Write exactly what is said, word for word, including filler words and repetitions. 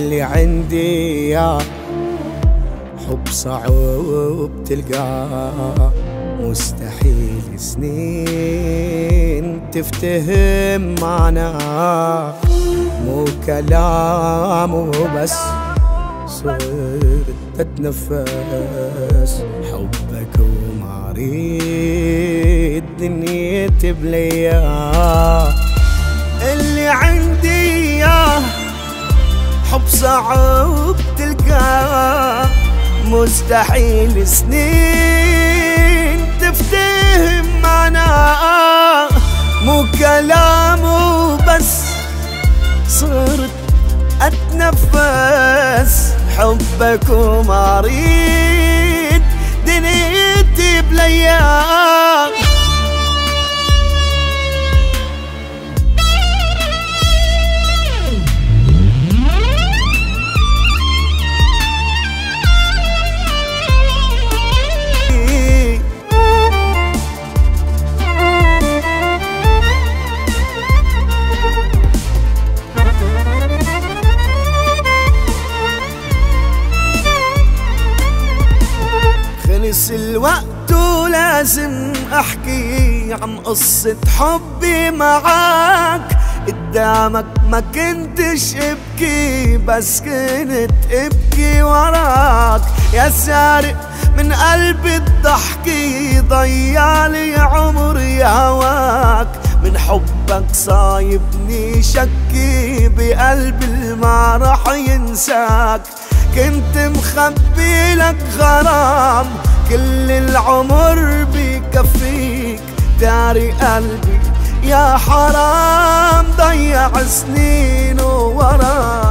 اللي عندي يا حب صعب تلقاه، مستحيل سنين تفتهم معناه. مو كلام وبس صرت اتنفس حبك وما اريد دنيتي بلياه. اللي عندي يا حب صعب تلقاه، مستحيل سنين تفتهم معناه. مو كلام وبس صرت اتنفس حبك وما اريد دنيتي بلياه. خلص الوقت ولازم احكي عن قصة حبي معاك. قدامك ما كنتش ابكي بس كنت ابكي وراك. يا سارق من قلبي الضحكي ضيعلي عمري هواك. من حبك صايبني شكي بقلبي اللي ما رح ينساك. كنت مخبي لك غرام كل العمر بكفيك. داري قلبي يا حرام ضيع سنين وراك.